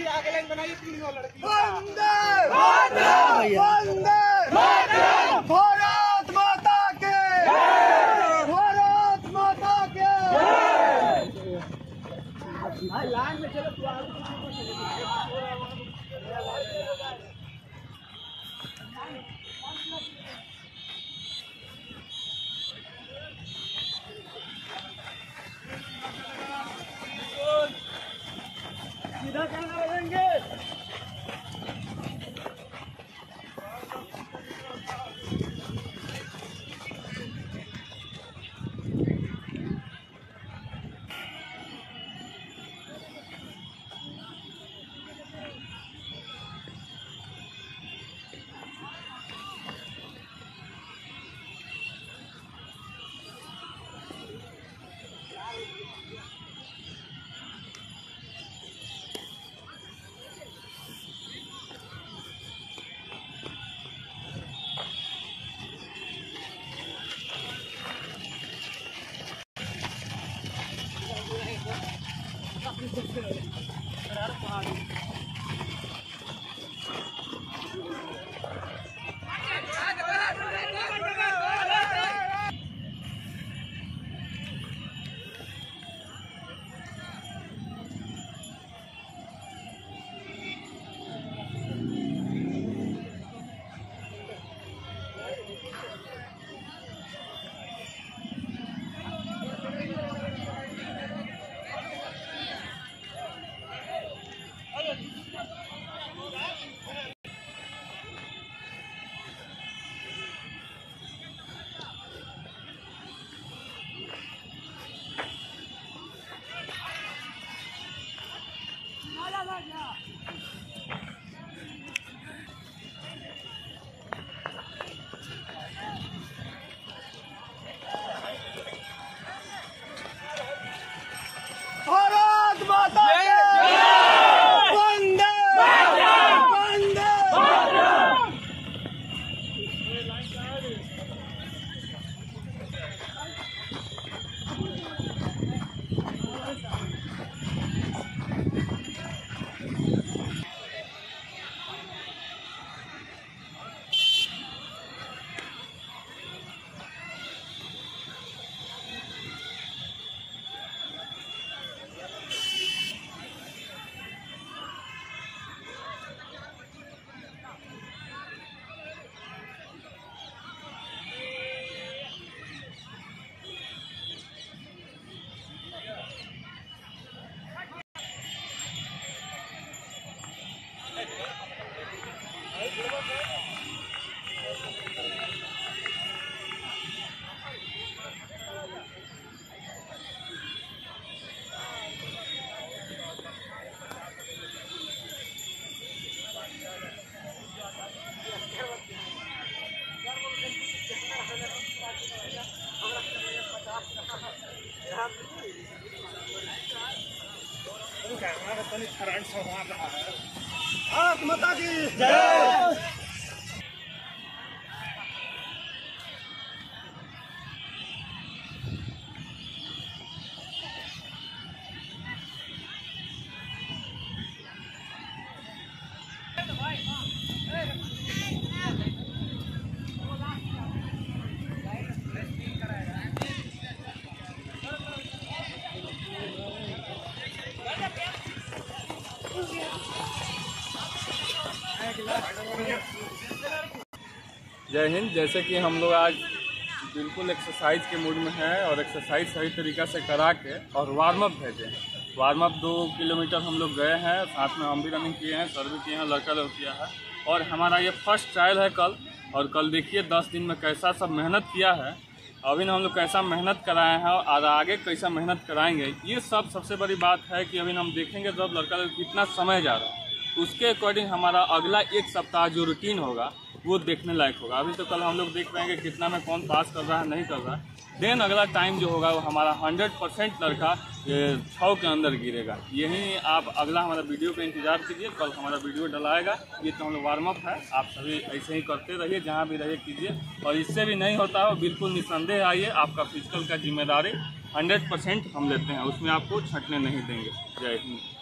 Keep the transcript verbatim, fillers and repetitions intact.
आगे लाइन बनाइए तीन और लड़की। वंदे वंदे भारत माता के भारत माता के लाइन में चलो। सीधा कहना रहेंगे। भारत माता के वंदे वंदे। भारत माता की जय। जय हिंद। जैसे कि हम लोग आज बिल्कुल एक्सरसाइज के मूड में हैं और एक्सरसाइज सही तरीक़ा से करा के और वार्म अप भेजे हैं। वार्म अप दो किलोमीटर हम लोग गए हैं, साथ में हम भी रनिंग किए हैं, सर भी किए हैं, लड़का लोग किया है। और हमारा ये फर्स्ट ट्रायल है कल। और कल देखिए दस दिन में कैसा सब मेहनत किया है। अभी हम लोग कैसा मेहनत कराए हैं और आगे कैसा मेहनत कराएंगे, ये सब सबसे बड़ी बात है कि अभी हम देखेंगे जब लड़का लोग कितना समय जा रहा है, उसके अकॉर्डिंग हमारा अगला एक सप्ताह जो रूटीन होगा वो देखने लायक होगा। अभी तो कल हम लोग देख रहे हैं कि कितना में कौन पास कर रहा है नहीं कर रहा है। देन अगला टाइम जो होगा वो हमारा हंड्रेड परसेंट लड़का छः के अंदर गिरेगा। यही आप अगला हमारा वीडियो का इंतजार कीजिए, कल हमारा वीडियो डलाएगा। ये तो हम लोग वार्म अप है, आप सभी ऐसे ही करते रहिए, जहाँ भी रहिए कीजिए। और इससे भी नहीं होता हो बिल्कुल निस्संदेह आइए, आपका फिजिकल का जिम्मेदारी हंड्रेड परसेंट हम लेते हैं, उसमें आपको छटने नहीं देंगे। जय हिंद।